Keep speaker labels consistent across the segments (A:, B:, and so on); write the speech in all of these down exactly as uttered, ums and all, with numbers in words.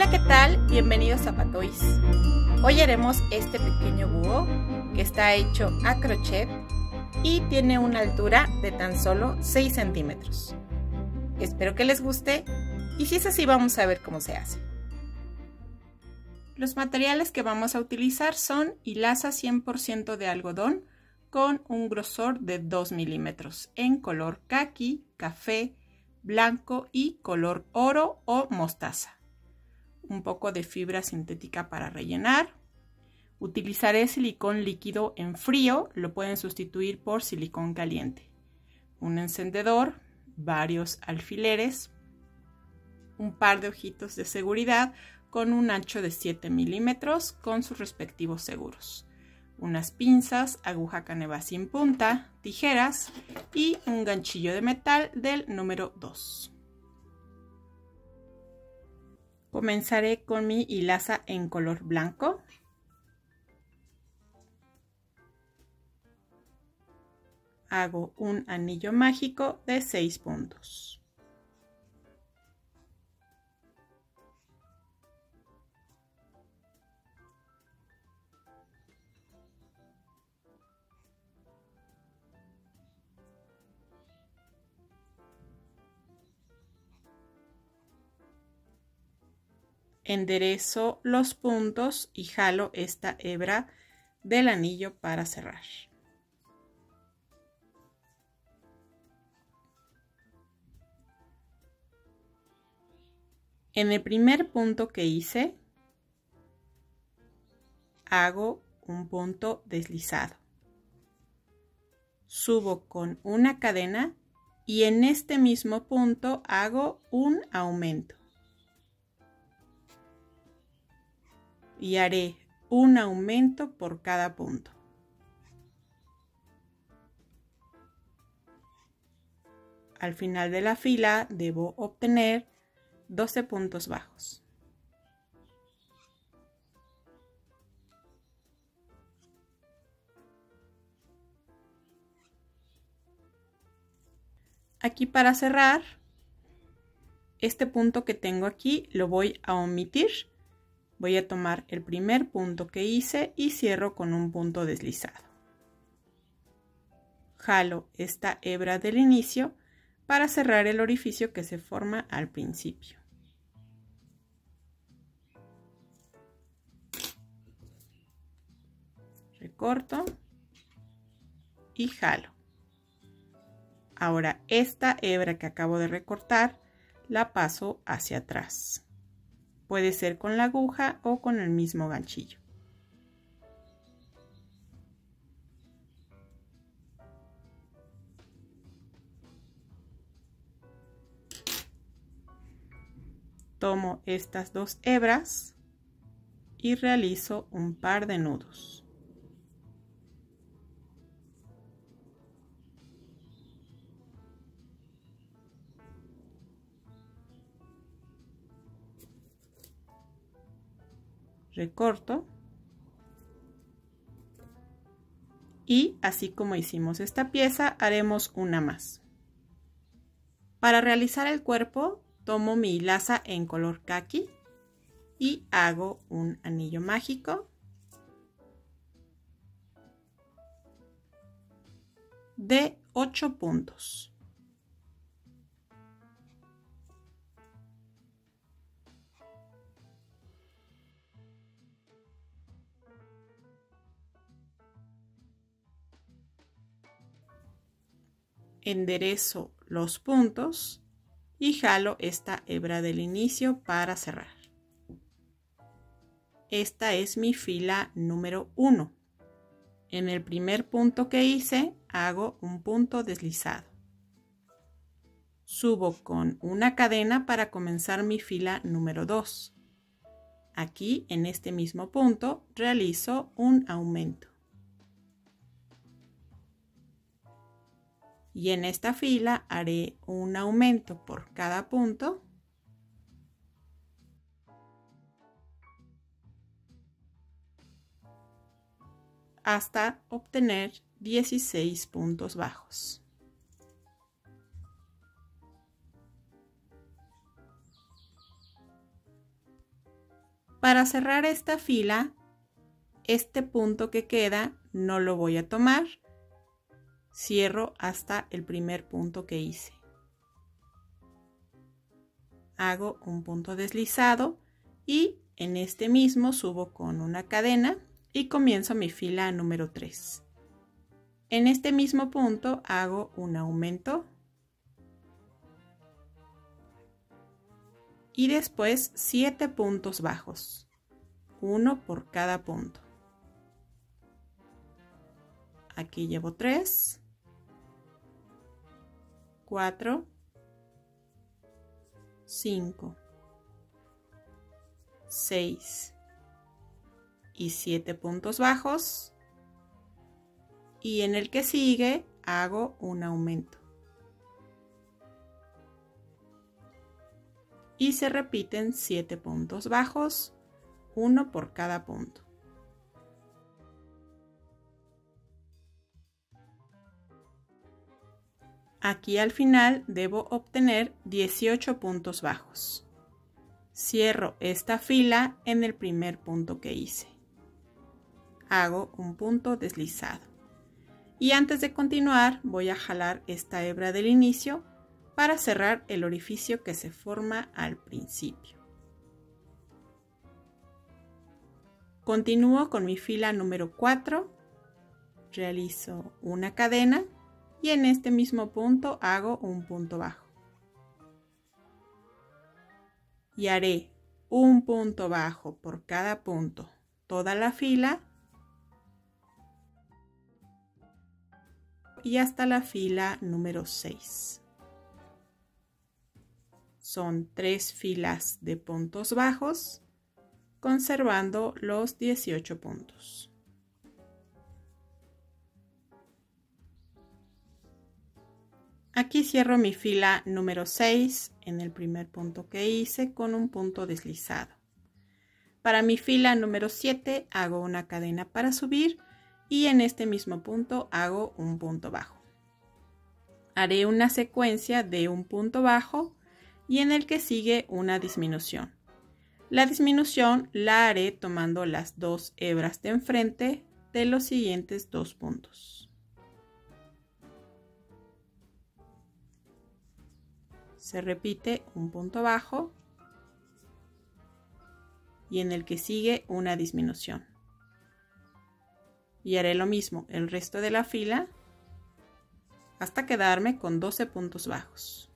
A: Hola, ¿qué tal? Bienvenidos a Patois. Hoy haremos este pequeño búho que está hecho a crochet y tiene una altura de tan solo seis centímetros. Espero que les guste y si es así vamos a ver cómo se hace. Los materiales que vamos a utilizar son hilaza cien por ciento de algodón con un grosor de dos milímetros en color caqui, café, blanco y color oro o mostaza. Un poco de fibra sintética para rellenar. Utilizaré silicón líquido en frío, lo pueden sustituir por silicón caliente. Un encendedor, varios alfileres, un par de ojitos de seguridad con un ancho de siete milímetros con sus respectivos seguros. Unas pinzas, aguja caneva sin punta, tijeras y un ganchillo de metal del número dos. Comenzaré con mi hilaza en color blanco. Hago un anillo mágico de seis puntos. Enderezo los puntos y jalo esta hebra del anillo para cerrar. En el primer punto que hice, hago un punto deslizado. Subo con una cadena y en este mismo punto hago un aumento. Y haré un aumento por cada punto. Al final de la fila debo obtener doce puntos bajos. Aquí para cerrar, este punto que tengo aquí lo voy a omitir. Voy a tomar el primer punto que hice y cierro con un punto deslizado. Jalo esta hebra del inicio para cerrar el orificio que se forma al principio. Recorto y jalo. Ahora esta hebra que acabo de recortar la paso hacia atrás. Puede ser con la aguja o con el mismo ganchillo. Tomo estas dos hebras y realizo un par de nudos. Recorto y así como hicimos esta pieza haremos una más. Para realizar el cuerpo tomo mi hilaza en color caqui y hago un anillo mágico de ocho puntos. Enderezo los puntos y jalo esta hebra del inicio para cerrar. Esta es mi fila número uno. En el primer punto que hice hago un punto deslizado. Subo con una cadena para comenzar mi fila número dos. Aquí en este mismo punto realizo un aumento. Y en esta fila haré un aumento por cada punto hasta obtener dieciséis puntos bajos. Para cerrar esta fila, este punto que queda no lo voy a tomar. Cierro hasta el primer punto que hice. Hago un punto deslizado y en este mismo subo con una cadena y comienzo mi fila número tres. En este mismo punto hago un aumento y después siete puntos bajos, uno por cada punto. Aquí llevo tres, cuatro, cinco, seis y siete puntos bajos, y en el que sigue hago un aumento y se repiten siete puntos bajos, uno por cada punto. Aquí al final debo obtener dieciocho puntos bajos. Cierro esta fila en el primer punto que hice. Hago un punto deslizado. Y antes de continuar voy a jalar esta hebra del inicio para cerrar el orificio que se forma al principio. Continúo con mi fila número cuatro. Realizo una cadena. Y en este mismo punto hago un punto bajo. Y haré un punto bajo por cada punto, toda la fila y hasta la fila número seis. Son tres filas de puntos bajos, conservando los dieciocho puntos. Aquí cierro mi fila número seis en el primer punto que hice con un punto deslizado. Para mi fila número siete hago una cadena para subir y en este mismo punto hago un punto bajo. Haré una secuencia de un punto bajo y en el que sigue una disminución. La disminución la haré tomando las dos hebras de enfrente de los siguientes dos puntos. Se repite un punto bajo y en el que sigue una disminución. Y haré lo mismo el resto de la fila hasta quedarme con doce puntos bajos.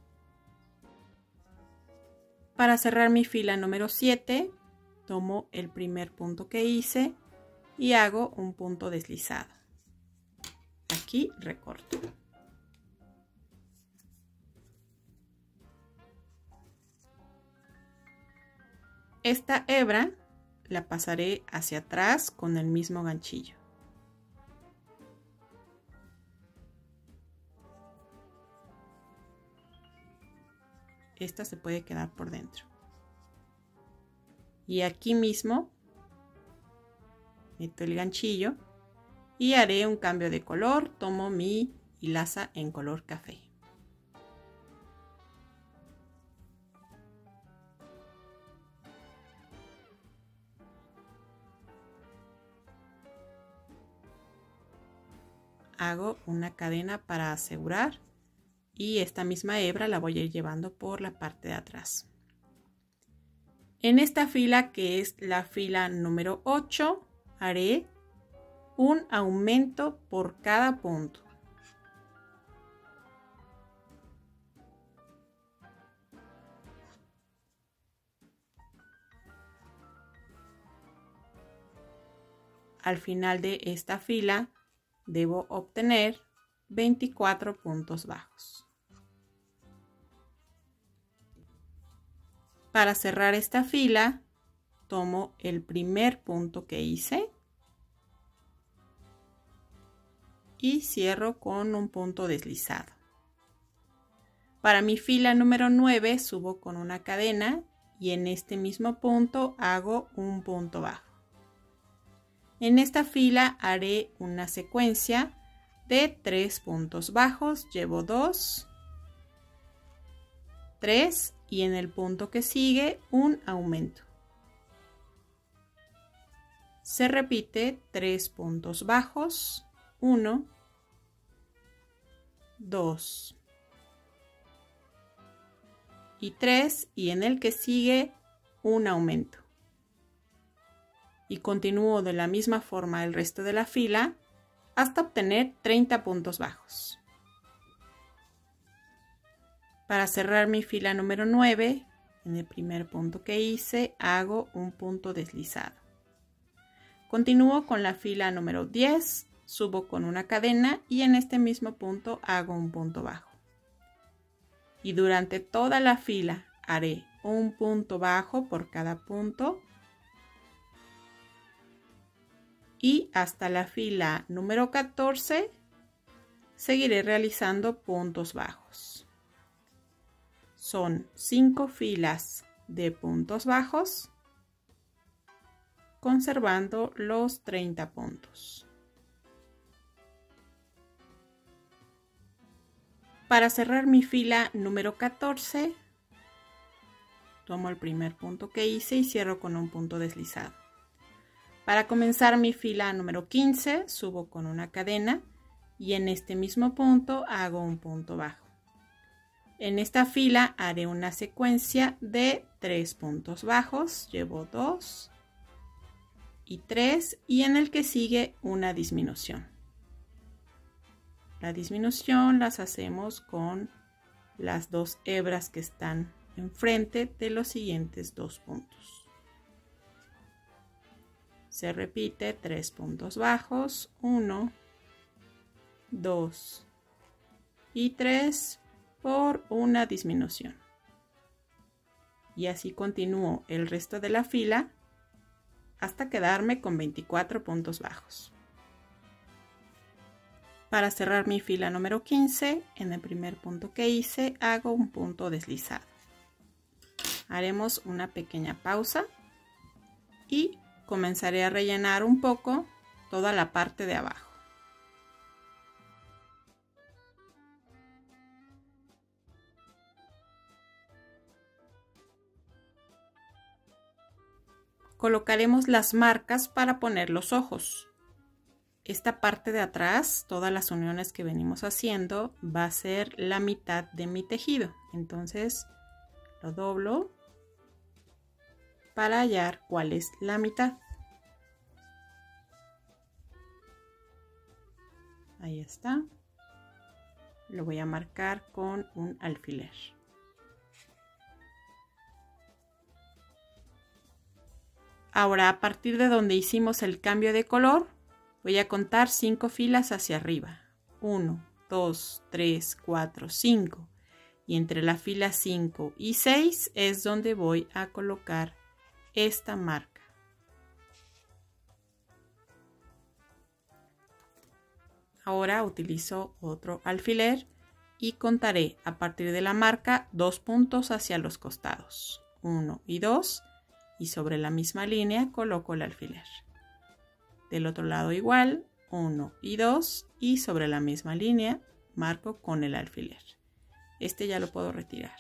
A: Para cerrar mi fila número siete, tomo el primer punto que hice y hago un punto deslizado. Aquí recorto. Esta hebra la pasaré hacia atrás con el mismo ganchillo. Esta se puede quedar por dentro. Y aquí mismo meto el ganchillo y haré un cambio de color. Tomo mi hilaza en color café. Hago una cadena para asegurar y esta misma hebra la voy a ir llevando por la parte de atrás. En esta fila, que es la fila número ocho, haré un aumento por cada punto. Al final de esta fila debo obtener veinticuatro puntos bajos. Para cerrar esta fila, tomo el primer punto que hice y cierro con un punto deslizado. Para mi fila número nueve subo con una cadena y en este mismo punto hago un punto bajo. En esta fila haré una secuencia de tres puntos bajos, llevo dos, tres y en el punto que sigue un aumento. Se repite tres puntos bajos, uno, dos y tres, y en el que sigue un aumento. Y continúo de la misma forma el resto de la fila hasta obtener treinta puntos bajos. Para cerrar mi fila número nueve, en el primer punto que hice, hago un punto deslizado. Continúo con la fila número diez, subo con una cadena y en este mismo punto hago un punto bajo. Y durante toda la fila haré un punto bajo por cada punto. Y hasta la fila número catorce seguiré realizando puntos bajos. Son cinco filas de puntos bajos, conservando los treinta puntos. Para cerrar mi fila número catorce, tomo el primer punto que hice y cierro con un punto deslizado. Para comenzar mi fila número quince, subo con una cadena y en este mismo punto hago un punto bajo. En esta fila haré una secuencia de tres puntos bajos, llevo dos y tres, y en el que sigue una disminución. La disminución las hacemos con las dos hebras que están enfrente de los siguientes dos puntos. Se repite tres puntos bajos, uno, dos y tres por una disminución. Y así continúo el resto de la fila hasta quedarme con veinticuatro puntos bajos. Para cerrar mi fila número quince, en el primer punto que hice, hago un punto deslizado. Haremos una pequeña pausa y comenzaré a rellenar un poco toda la parte de abajo. Colocaremos las marcas para poner los ojos. Esta parte de atrás, todas las uniones que venimos haciendo, va a ser la mitad de mi tejido. Entonces lo doblo para hallar cuál es la mitad. Ahí está. Lo voy a marcar con un alfiler. Ahora, a partir de donde hicimos el cambio de color, voy a contar cinco filas hacia arriba. uno, dos, tres, cuatro, cinco. Y entre la fila cinco y seis es donde voy a colocar esta marca. Ahora utilizo otro alfiler y contaré a partir de la marca dos puntos hacia los costados. uno y dos. Y sobre la misma línea coloco el alfiler. Del otro lado igual, uno y dos, y sobre la misma línea marco con el alfiler. Este ya lo puedo retirar.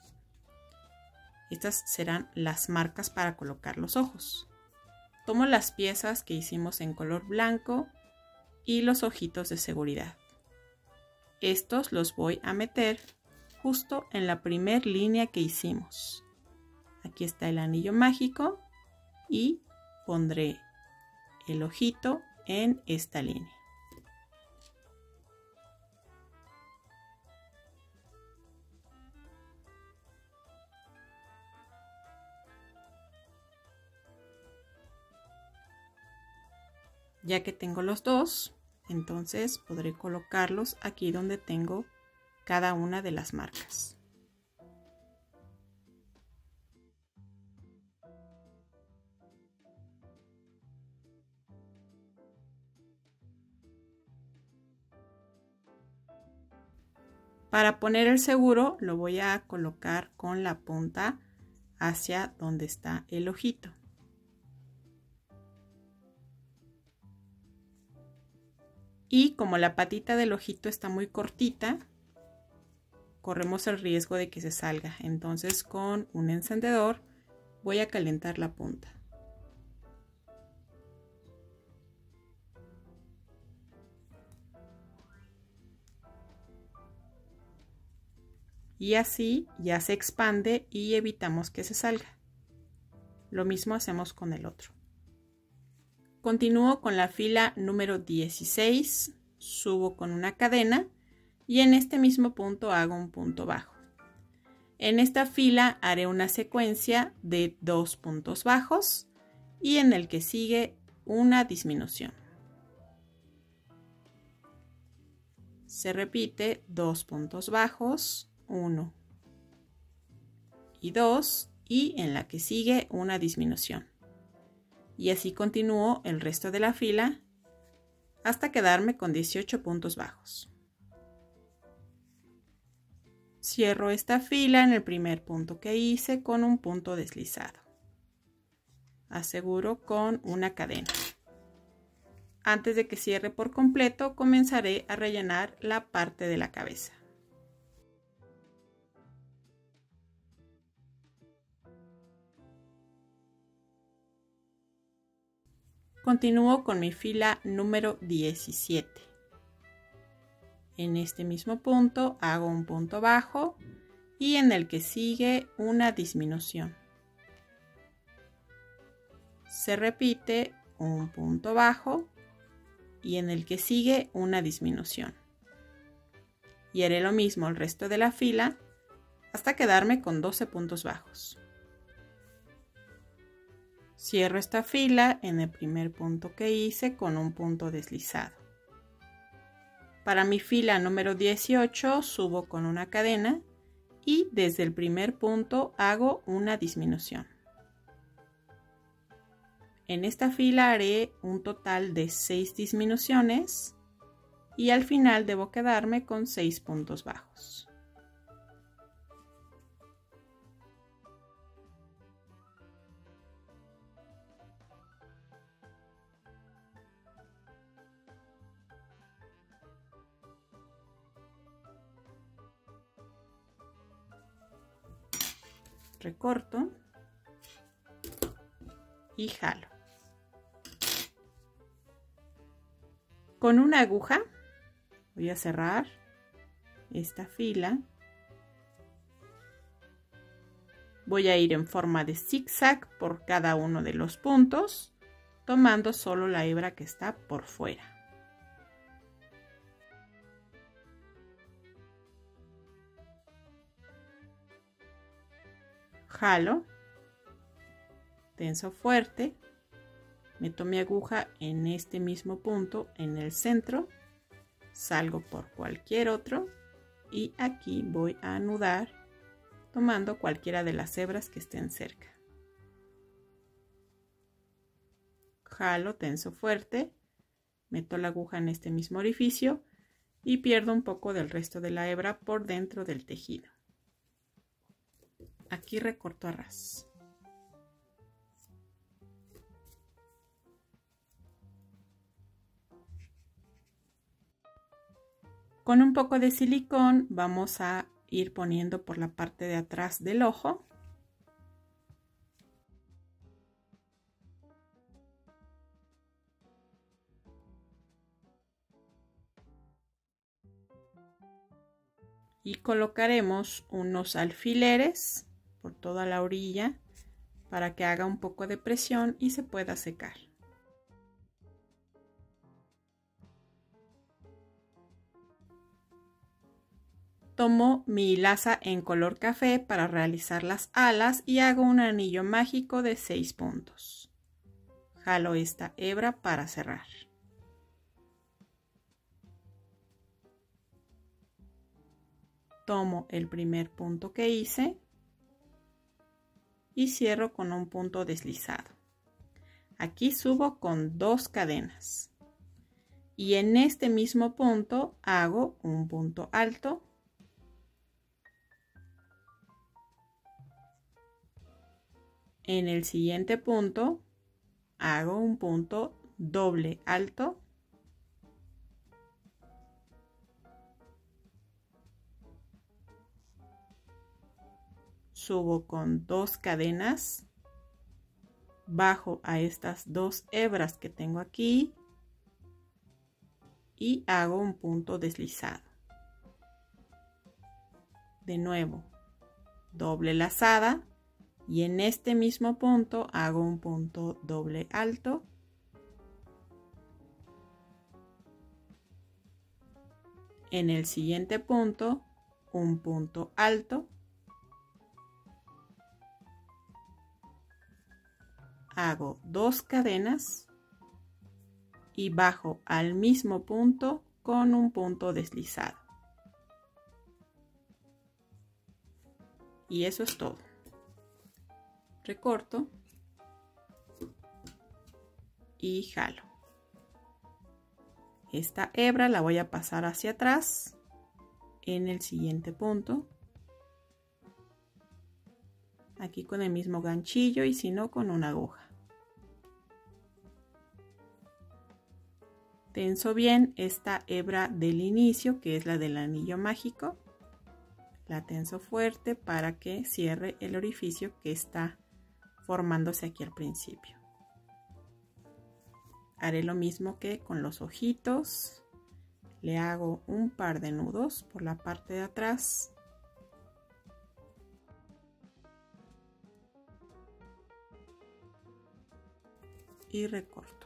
A: Estas serán las marcas para colocar los ojos. Tomo las piezas que hicimos en color blanco y los ojitos de seguridad. Estos los voy a meter justo en la primer línea que hicimos. Aquí está el anillo mágico y pondré el ojito en esta línea. Ya que tengo los dos, entonces podré colocarlos aquí donde tengo cada una de las marcas. Para poner el seguro lo voy a colocar con la punta hacia donde está el ojito. Y como la patita del ojito está muy cortita, corremos el riesgo de que se salga. Entonces con un encendedor voy a calentar la punta. y así ya se expande y evitamos que se salga. Lo mismo hacemos con el otro. Continúo con la fila número dieciséis, subo con una cadena y en este mismo punto hago un punto bajo. En esta fila haré una secuencia de dos puntos bajos y en el que sigue una disminución. Se repite dos puntos bajos, uno y dos, y en la que sigue una disminución. Y así continúo el resto de la fila hasta quedarme con dieciocho puntos bajos. Cierro esta fila en el primer punto que hice con un punto deslizado. Aseguro con una cadena. Antes de que cierre por completo, comenzaré a rellenar la parte de la cabeza. Continúo con mi fila número diecisiete. En este mismo punto hago un punto bajo y en el que sigue una disminución. Se repite un punto bajo y en el que sigue una disminución. Y haré lo mismo el resto de la fila hasta quedarme con doce puntos bajos. Cierro esta fila en el primer punto que hice con un punto deslizado. Para mi fila número dieciocho subo con una cadena y desde el primer punto hago una disminución. En esta fila haré un total de seis disminuciones y al final debo quedarme con seis puntos bajos. Recorto y jalo. Con una aguja voy a cerrar esta fila. Voy a ir en forma de zigzag por cada uno de los puntos, tomando solo la hebra que está por fuera. Jalo, tenso fuerte, meto mi aguja en este mismo punto en el centro, salgo por cualquier otro y aquí voy a anudar tomando cualquiera de las hebras que estén cerca. Jalo, tenso fuerte, meto la aguja en este mismo orificio y pierdo un poco del resto de la hebra por dentro del tejido. Aquí recorto a ras. Con un poco de silicón vamos a ir poniendo por la parte de atrás del ojo. Y colocaremos unos alfileres por toda la orilla para que haga un poco de presión y se pueda secar. Tomo mi hilaza en color café para realizar las alas y hago un anillo mágico de seis puntos. Jalo esta hebra para cerrar. Tomo el primer punto que hice y cierro con un punto deslizado. Aquí subo con dos cadenas y en este mismo punto hago un punto alto. En el siguiente punto hago un punto doble alto. Subo con dos cadenas, bajo a estas dos hebras que tengo aquí y hago un punto deslizado. de nuevo doble lazada y en este mismo punto hago un punto doble alto, en el siguiente punto un punto alto, hago dos cadenas y bajo al mismo punto con un punto deslizado. Y eso es todo. Recorto y jalo. Esta hebra la voy a pasar hacia atrás en el siguiente punto. Aquí con el mismo ganchillo y si no con una aguja. Tenso bien esta hebra del inicio, que es la del anillo mágico. La tenso fuerte para que cierre el orificio que está formándose aquí al principio. Haré lo mismo que con los ojitos. Le hago un par de nudos por la parte de atrás. Y recorto.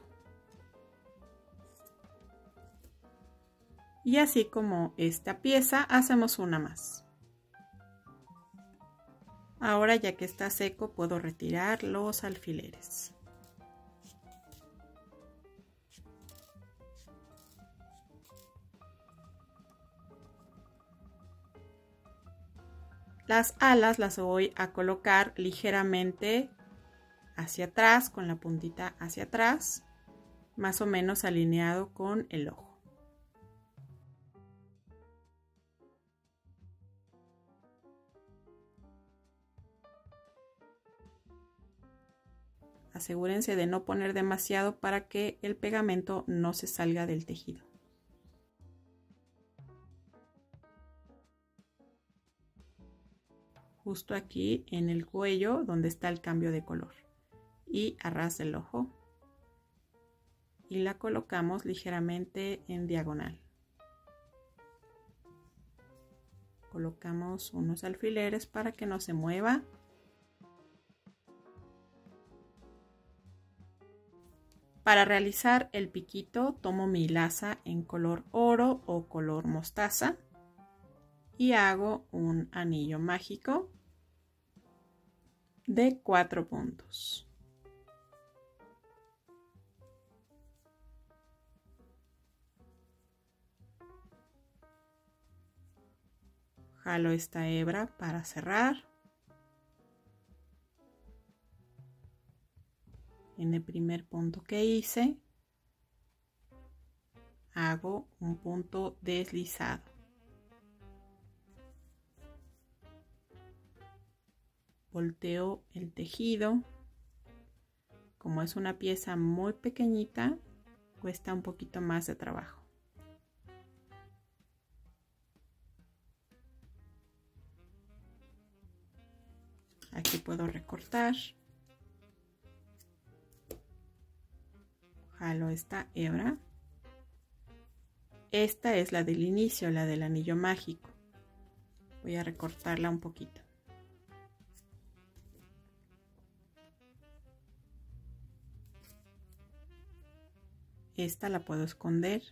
A: Y así como esta pieza, hacemos una más. Ahora, ya que está seco, puedo retirar los alfileres. Las alas las voy a colocar ligeramente hacia atrás, con la puntita hacia atrás, más o menos alineado con el ojo. Asegúrense de no poner demasiado para que el pegamento no se salga del tejido. Justo aquí en el cuello donde está el cambio de color. Y a ras del ojo. Y la colocamos ligeramente en diagonal. Colocamos unos alfileres para que no se mueva. Para realizar el piquito tomo mi hilaza en color oro o color mostaza y hago un anillo mágico de cuatro puntos. Jalo esta hebra para cerrar. En el primer punto que hice, hago un punto deslizado. Volteo el tejido. Como es una pieza muy pequeñita, cuesta un poquito más de trabajo. Aquí puedo recortar. Jalo esta hebra. Esta es la del inicio, la del anillo mágico. Voy a recortarla un poquito. Esta la puedo esconder.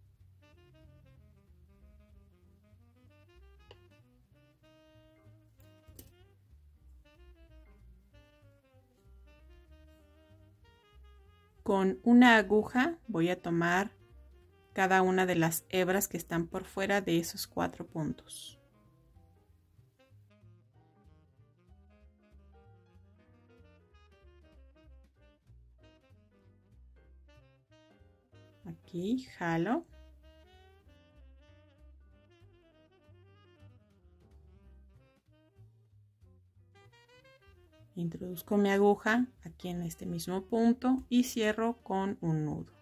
A: Con una aguja voy a tomar cada una de las hebras que están por fuera de esos cuatro puntos. Aquí jalo. Introduzco mi aguja aquí en este mismo punto y cierro con un nudo.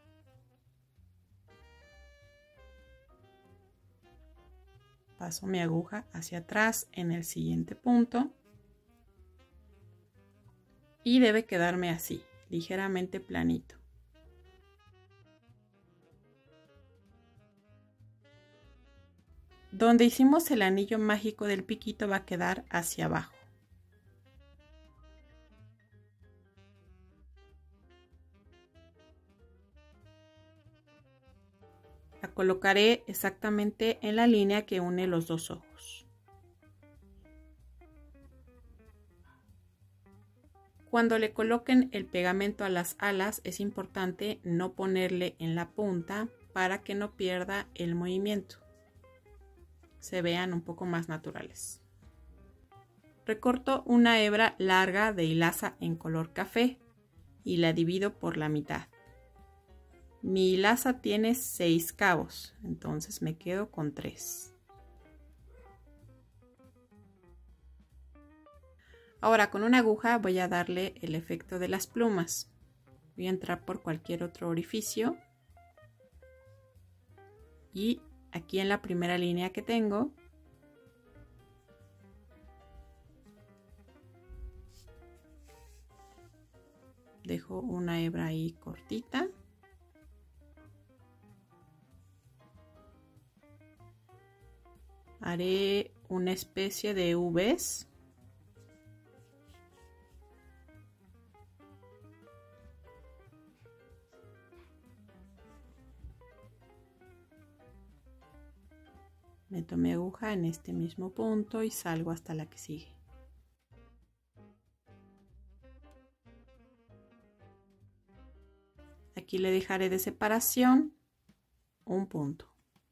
A: Paso mi aguja hacia atrás en el siguiente punto y debe quedarme así, ligeramente planito. Donde hicimos el anillo mágico del piquito va a quedar hacia abajo. La colocaré exactamente en la línea que une los dos ojos. Cuando le coloquen el pegamento a las alas es importante no ponerle en la punta para que no pierda el movimiento. Se vean un poco más naturales. Recorto una hebra larga de hilaza en color café y la divido por la mitad. Mi hilaza tiene seis cabos, entonces me quedo con tres. Ahora con una aguja voy a darle el efecto de las plumas. Voy a entrar por cualquier otro orificio y aquí en la primera línea que tengo dejo una hebra ahí cortita. Haré una especie de V's. Meto mi aguja en este mismo punto y salgo hasta la que sigue. Aquí le dejaré de separación un punto.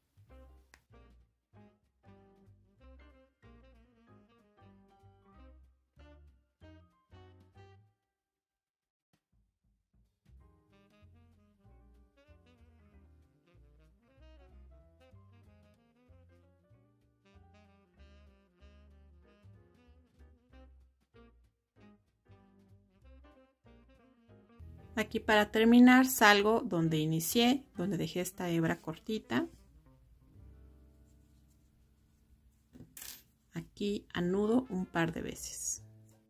A: Aquí para terminar salgo donde inicié, donde dejé esta hebra cortita. Aquí anudo un par de veces.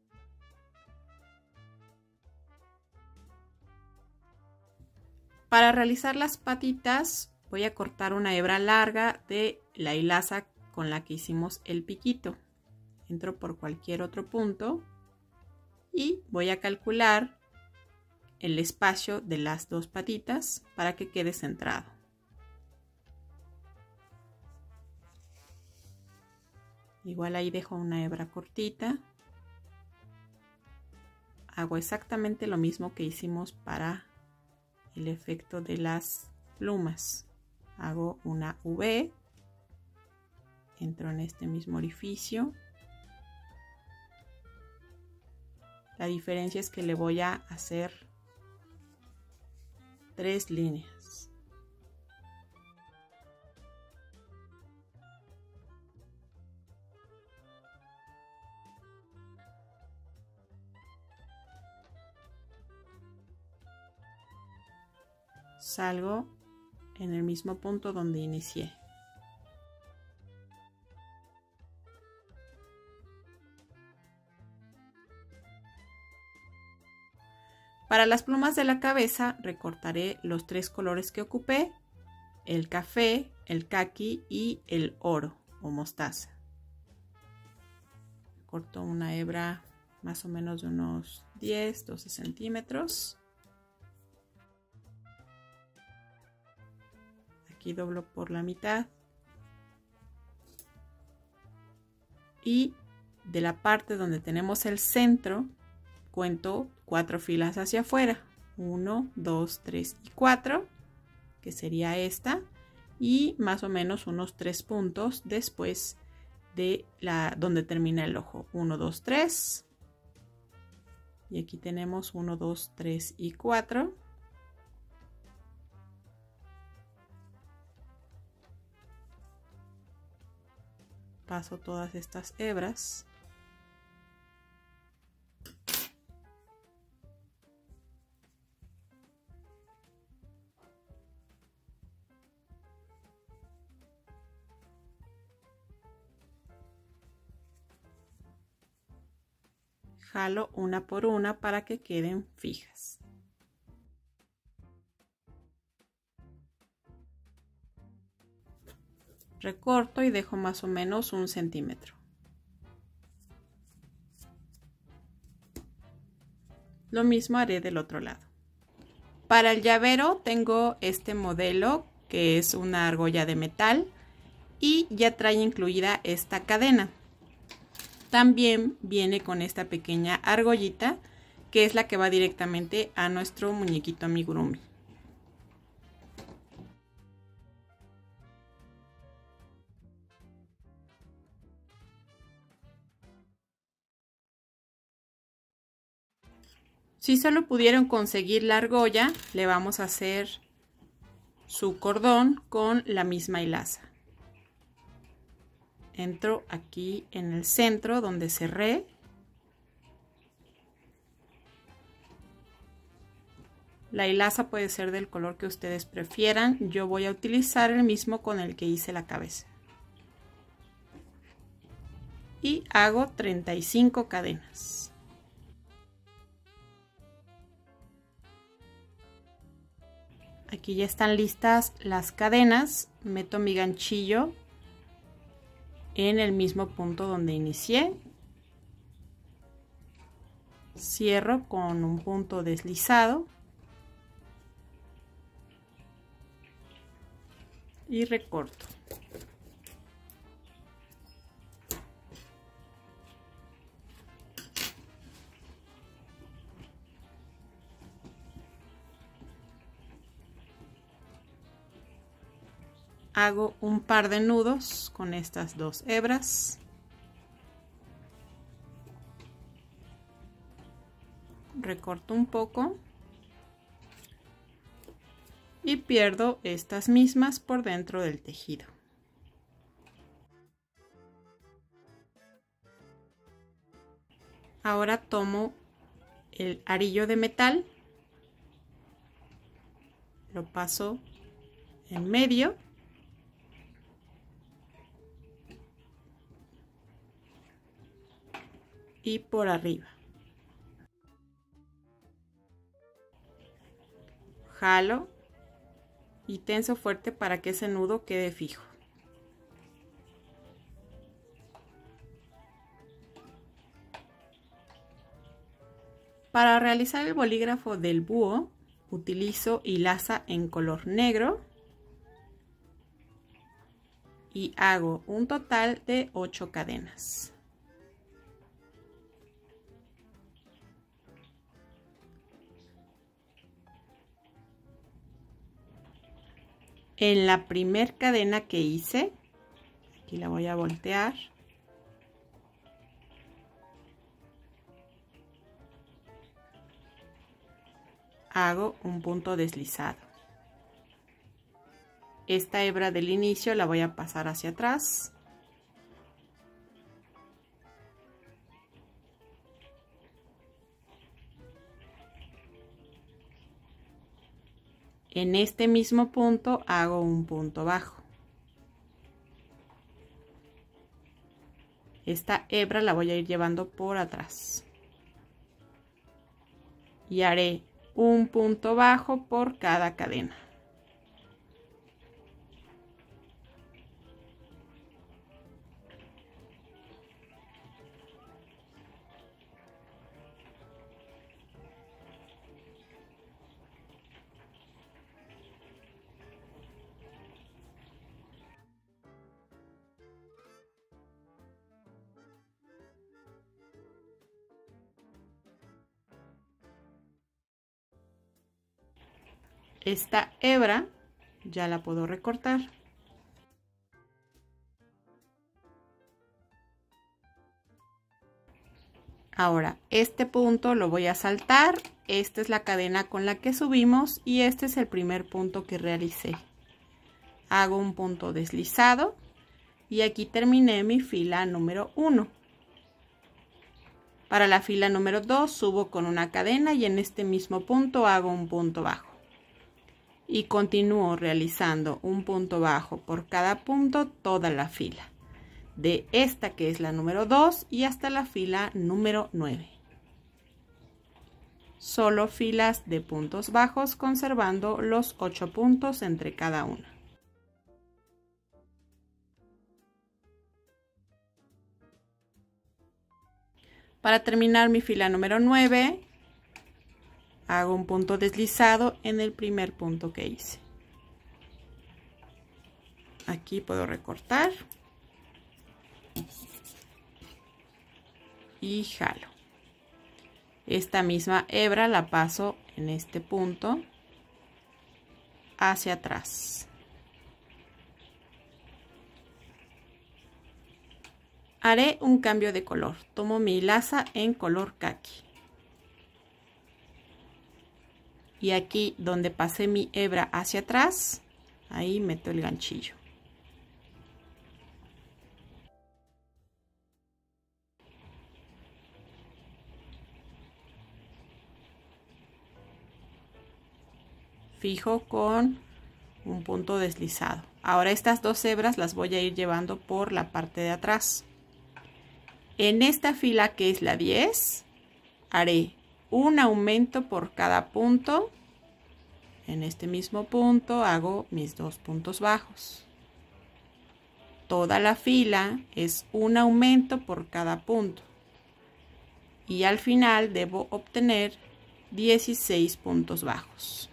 A: Para realizar las patitas voy a cortar una hebra larga de la hilaza con la que hicimos el piquito. Entro por cualquier otro punto y voy a calcular el espacio de las dos patitas para que quede centrado. Igual ahí dejo una hebra cortita. Hago exactamente lo mismo que hicimos para el efecto de las plumas. Hago una V, entro en este mismo orificio. La diferencia es que le voy a hacer tres líneas. Salgo en el mismo punto donde inicié. Para las plumas de la cabeza recortaré los tres colores que ocupé, el café, el caqui y el oro o mostaza. Corto una hebra más o menos de unos diez, doce centímetros. Aquí doblo por la mitad. Y de la parte donde tenemos el centro, cuento cuatro filas hacia afuera. uno, dos, tres y cuatro, que sería esta. Y más o menos unos tres puntos después de la donde termina el ojo. uno, dos, tres. Y aquí tenemos uno, dos, tres y cuatro. Paso todas estas hebras. Jalo una por una para que queden fijas. Recorto y dejo más o menos un centímetro. Lo mismo haré del otro lado. Para el llavero tengo este modelo que es una argolla de metal y ya trae incluida esta cadena. También viene con esta pequeña argollita que es la que va directamente a nuestro muñequito amigurumi. Si solo pudieron conseguir la argolla, le vamos a hacer su cordón con la misma hilaza. Entro aquí en el centro donde cerré. La hilaza puede ser del color que ustedes prefieran. Yo voy a utilizar el mismo con el que hice la cabeza. Y hago treinta y cinco cadenas. Aquí ya están listas las cadenas. Meto mi ganchillo en el mismo punto donde inicié. Cierro con un punto deslizado. Y recorto. Hago un par de nudos con estas dos hebras. Recorto un poco. Y pierdo estas mismas por dentro del tejido. Ahora tomo el arillo de metal. Lo paso en medio. Y por arriba. Jalo y tenso fuerte para que ese nudo quede fijo. Para realizar el bolígrafo del búho utilizo hilaza en color negro y hago un total de ocho cadenas. En la primer cadena que hice, aquí la voy a voltear, hago un punto deslizado. Esta hebra del inicio la voy a pasar hacia atrás. En este mismo punto hago un punto bajo. Esta hebra la voy a ir llevando por atrás. Y haré un punto bajo por cada cadena. Esta hebra ya la puedo recortar. Ahora, este punto lo voy a saltar. Esta es la cadena con la que subimos y este es el primer punto que realicé. Hago un punto deslizado y aquí terminé mi fila número uno. Para la fila número dos subo con una cadena y en este mismo punto hago un punto bajo. Y continúo realizando un punto bajo por cada punto toda la fila. De esta que es la número dos y hasta la fila número nueve. Solo filas de puntos bajos conservando los ocho puntos entre cada una. Para terminar mi fila número nueve, hago un punto deslizado en el primer punto que hice. Aquí puedo recortar y jalo. Esta misma hebra la paso en este punto hacia atrás. Haré un cambio de color. Tomo mi hilaza en color caqui. Y aquí donde pasé mi hebra hacia atrás, ahí meto el ganchillo. Fijo con un punto deslizado. Ahora estas dos hebras las voy a ir llevando por la parte de atrás. En esta fila, que es la diez, haré un aumento por cada punto. En este mismo punto hago mis dos puntos bajos. Toda la fila es un aumento por cada punto. Y al final debo obtener dieciséis puntos bajos.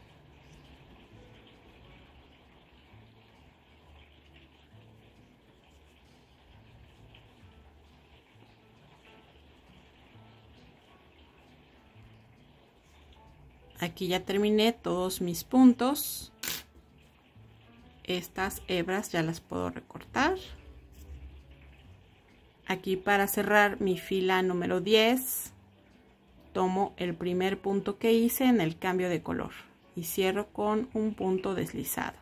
A: Aquí ya terminé todos mis puntos. Estas hebras ya las puedo recortar. Aquí, para cerrar mi fila número diez, tomo el primer punto que hice en el cambio de color y cierro con un punto deslizado.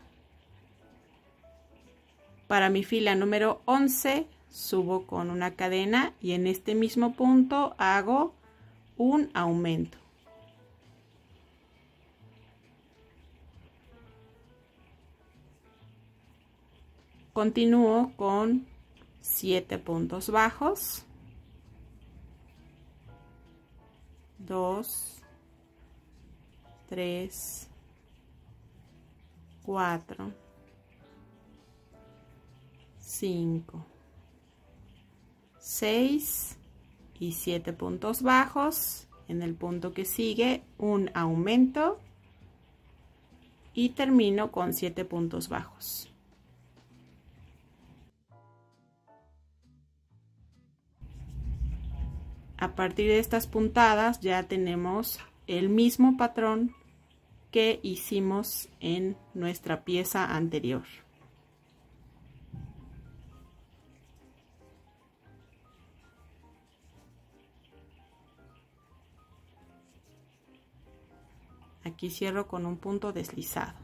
A: Para mi fila número once, subo con una cadena y en este mismo punto hago un aumento. Continúo con siete puntos bajos, dos, tres, cuatro, cinco, seis y siete puntos bajos. En el punto que sigue, un aumento y termino con siete puntos bajos. A partir de estas puntadas ya tenemos el mismo patrón que hicimos en nuestra pieza anterior. Aquí cierro con un punto deslizado.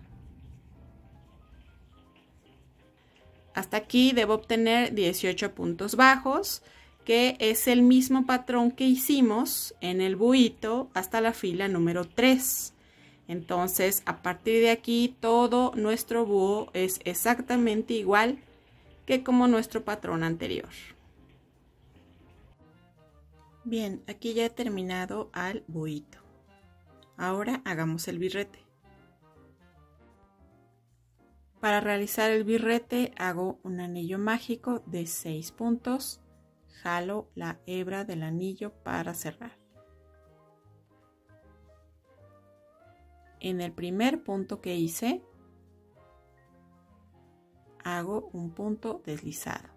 A: Hasta aquí debo obtener dieciocho puntos bajos, que es el mismo patrón que hicimos en el buhito hasta la fila número tres. Entonces, a partir de aquí, todo nuestro búho es exactamente igual que como nuestro patrón anterior. Bien, aquí ya he terminado al buhito. Ahora hagamos el birrete. Para realizar el birrete hago un anillo mágico de seis puntos. Jalo la hebra del anillo para cerrar. En el primer punto que hice, hago un punto deslizado.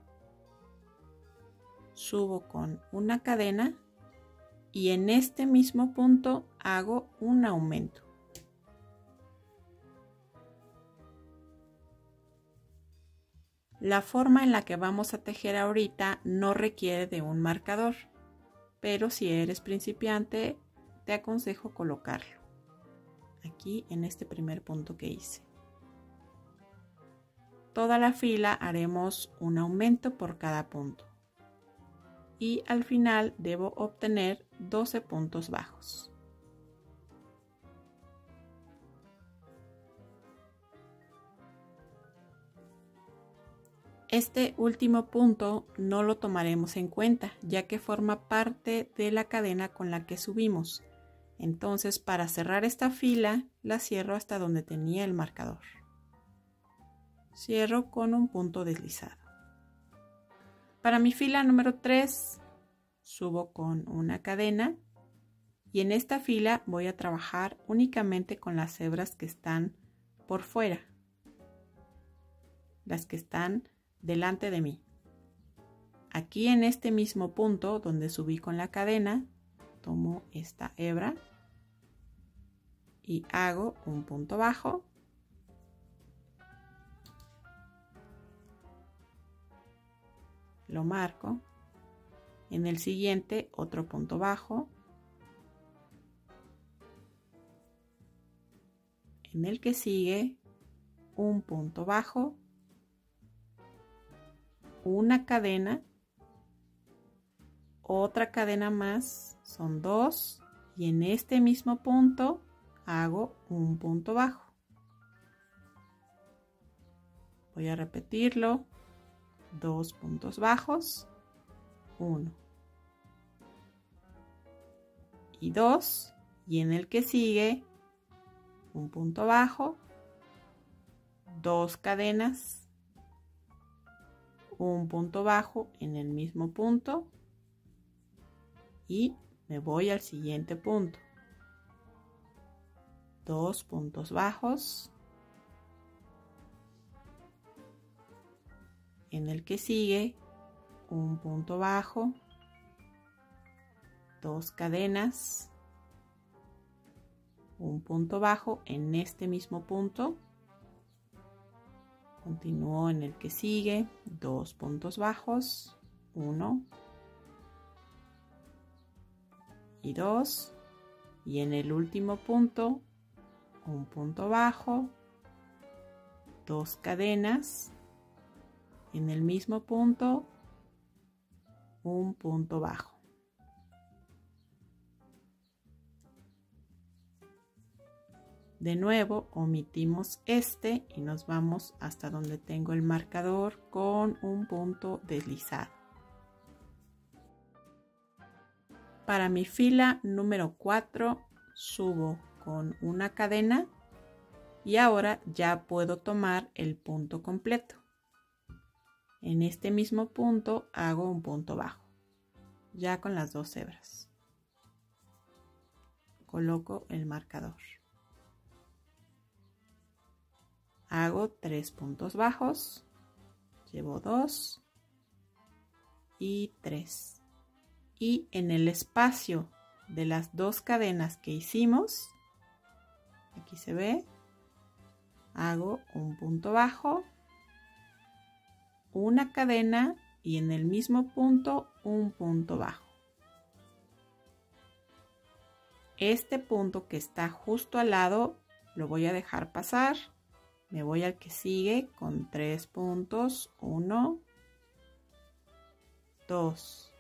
A: Subo con una cadena y en este mismo punto hago un aumento. La forma en la que vamos a tejer ahorita no requiere de un marcador, pero si eres principiante te aconsejo colocarlo aquí en este primer punto que hice. Toda la fila haremos un aumento por cada punto y al final debo obtener doce puntos bajos. Este último punto no lo tomaremos en cuenta, ya que forma parte de la cadena con la que subimos. Entonces, para cerrar esta fila, la cierro hasta donde tenía el marcador. Cierro con un punto deslizado. Para mi fila número tres, subo con una cadena y en esta fila voy a trabajar únicamente con las hebras que están por fuera, las que están delante de mí. Aquí en este mismo punto donde subí con la cadena, tomo esta hebra y hago un punto bajo, lo marco, en el siguiente otro punto bajo, en el que sigue un punto bajo, una cadena, otra cadena más, son dos, y en este mismo punto hago un punto bajo. Voy a repetirlo, dos puntos bajos, uno y dos, y en el que sigue un punto bajo, dos cadenas, un punto bajo en el mismo punto y me voy al siguiente punto, dos puntos bajos, en el que sigue un punto bajo, dos cadenas, un punto bajo en este mismo punto, continúo en el que sigue, dos puntos bajos, uno y dos, y en el último punto un punto bajo, dos cadenas, en el mismo punto un punto bajo. De nuevo omitimos este y nos vamos hasta donde tengo el marcador con un punto deslizado. Para mi fila número cuatro subo con una cadena y ahora ya puedo tomar el punto completo. En este mismo punto hago un punto bajo, ya con las dos hebras. Coloco el marcador. Hago tres puntos bajos, llevo dos y tres. Y en el espacio de las dos cadenas que hicimos, aquí se ve, hago un punto bajo, una cadena y en el mismo punto un punto bajo. Este punto que está justo al lado lo voy a dejar pasar. Me voy al que sigue con tres puntos, uno, dos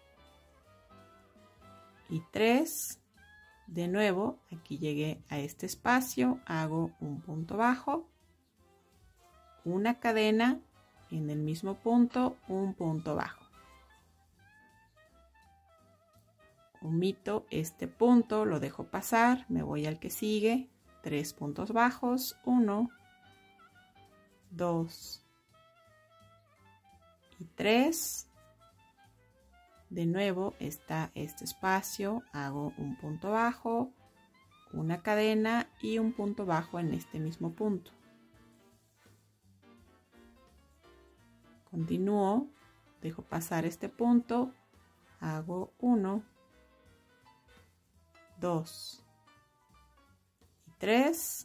A: y tres. De nuevo, aquí llegué a este espacio, hago un punto bajo, una cadena, en el mismo punto, un punto bajo. Omito este punto, lo dejo pasar, me voy al que sigue, tres puntos bajos, uno, dos y tres. De nuevo está este espacio, hago un punto bajo, una cadena y un punto bajo en este mismo punto. Continúo, dejo pasar este punto, hago uno, dos y tres.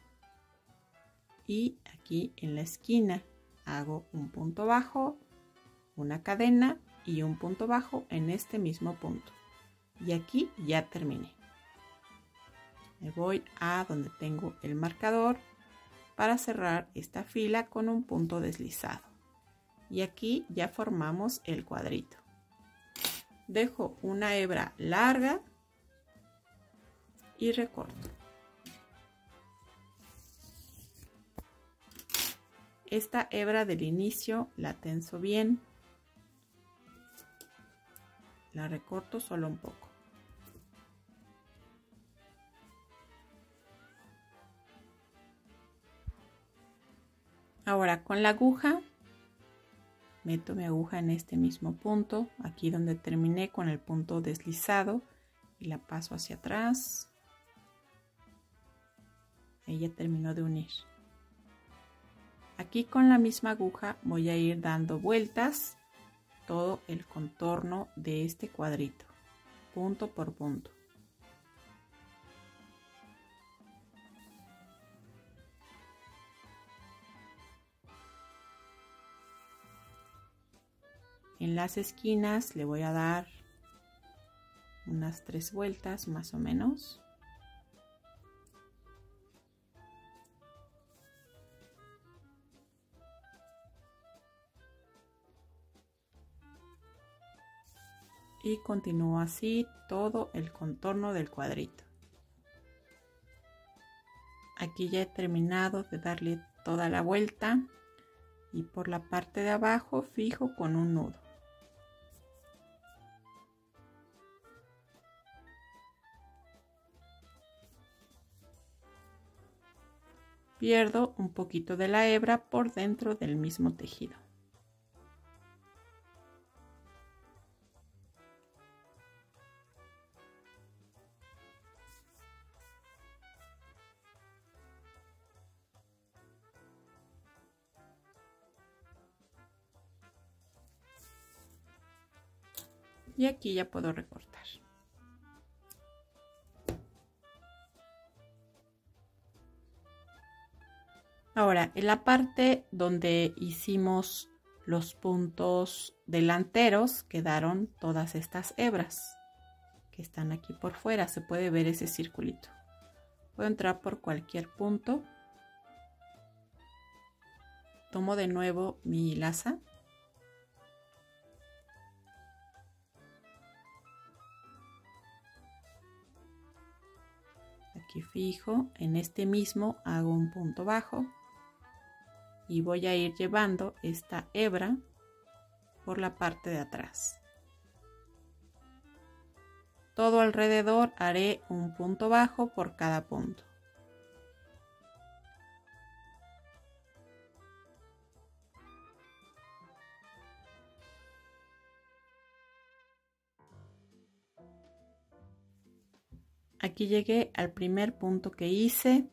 A: Y aquí en la esquina hago un punto bajo, una cadena y un punto bajo en este mismo punto. Y aquí ya terminé. Me voy a donde tengo el marcador para cerrar esta fila con un punto deslizado. Y aquí ya formamos el cuadrito. Dejo una hebra larga y recorto. Esta hebra del inicio la tenso bien, la recorto solo un poco. Ahora con la aguja meto mi aguja en este mismo punto, aquí donde terminé con el punto deslizado, y la paso hacia atrás. Ella terminó de unir. Aquí con la misma aguja voy a ir dando vueltas todo el contorno de este cuadrito, punto por punto. En las esquinas le voy a dar unas tres vueltas más o menos. Y continúo así todo el contorno del cuadrito. Aquí ya he terminado de darle toda la vuelta y por la parte de abajo fijo con un nudo. Pierdo un poquito de la hebra por dentro del mismo tejido. Y aquí ya puedo recortar. Ahora, en la parte donde hicimos los puntos delanteros quedaron todas estas hebras que están aquí por fuera. Se puede ver ese circulito. Puedo entrar por cualquier punto. Tomo de nuevo mi laza. Aquí fijo, en este mismo hago un punto bajo y voy a ir llevando esta hebra por la parte de atrás. Todo alrededor haré un punto bajo por cada punto. Aquí llegué al primer punto que hice.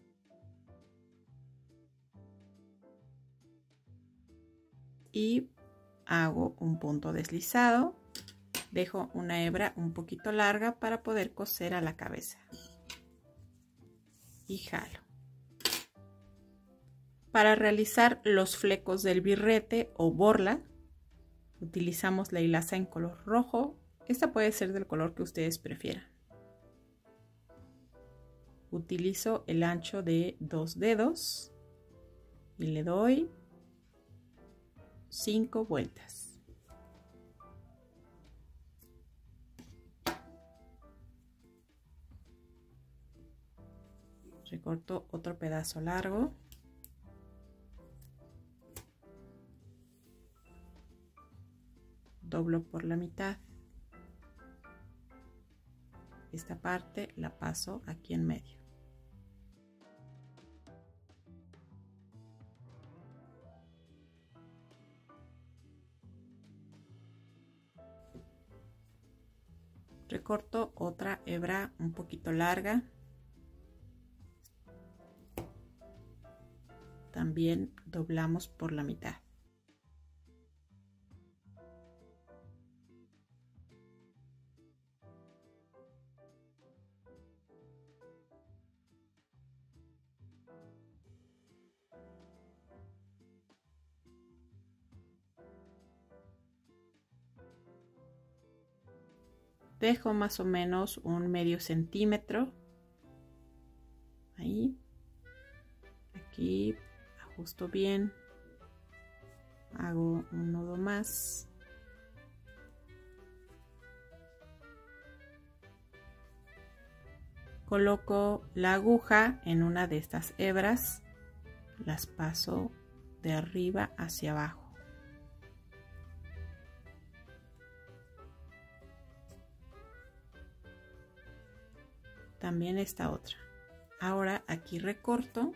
A: Y hago un punto deslizado. Dejo una hebra un poquito larga para poder coser a la cabeza. Y jalo. Para realizar los flecos del birrete o borla, utilizamos la hilaza en color rojo. Esta puede ser del color que ustedes prefieran. Utilizo el ancho de dos dedos y le doy cinco vueltas. Recorto otro pedazo largo. Doblo por la mitad. Esta parte la paso aquí en medio. Recorto otra hebra un poquito larga. También doblamos por la mitad. Dejo más o menos un medio centímetro. Ahí. Aquí ajusto bien. Hago un nudo más. Coloco la aguja en una de estas hebras. Las paso de arriba hacia abajo. También esta otra. Ahora aquí recorto.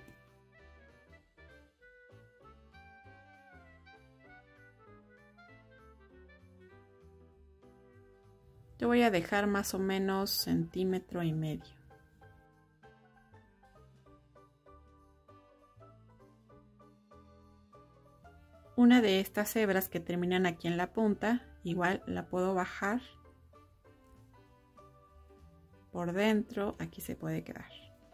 A: Yo voy a dejar más o menos centímetro y medio. Una de estas hebras que terminan aquí en la punta, igual la puedo bajar por dentro, aquí se puede quedar.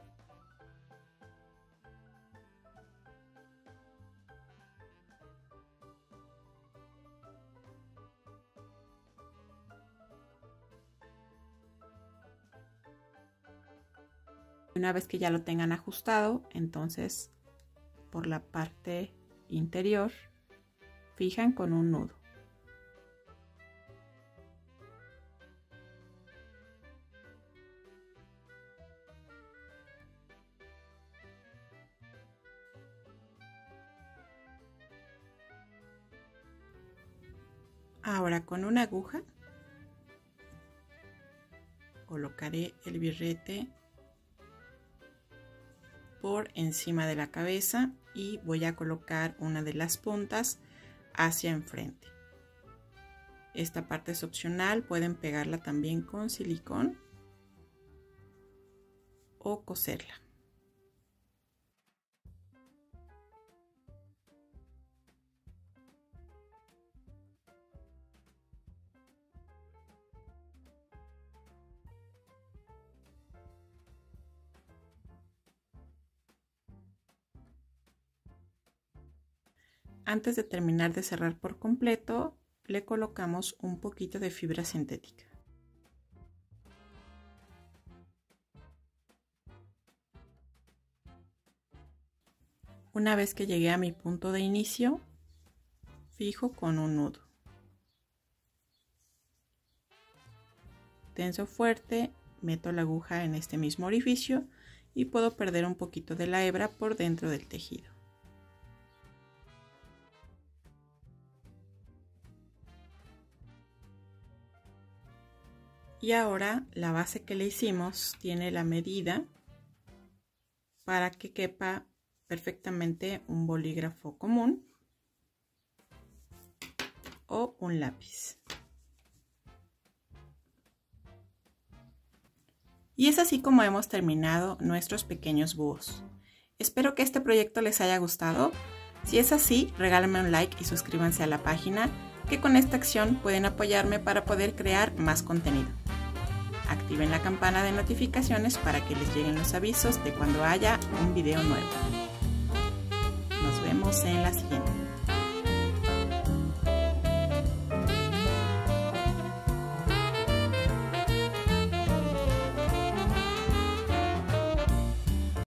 A: Una vez que ya lo tengan ajustado, entonces por la parte interior fijan con un nudo. Ahora con una aguja colocaré el birrete por encima de la cabeza y voy a colocar una de las puntas hacia enfrente. Esta parte es opcional, pueden pegarla también con silicón o coserla. Antes de terminar de cerrar por completo, le colocamos un poquito de fibra sintética. Una vez que llegué a mi punto de inicio, fijo con un nudo. Tenso fuerte, meto la aguja en este mismo orificio y puedo perder un poquito de la hebra por dentro del tejido. Y ahora la base que le hicimos tiene la medida para que quepa perfectamente un bolígrafo común o un lápiz. Y es así como hemos terminado nuestros pequeños búhos. Espero que este proyecto les haya gustado. Si es así, regálenme un like y suscríbanse a la página, que con esta acción pueden apoyarme para poder crear más contenido. Activen la campana de notificaciones para que les lleguen los avisos de cuando haya un video nuevo. Nos vemos en la siguiente.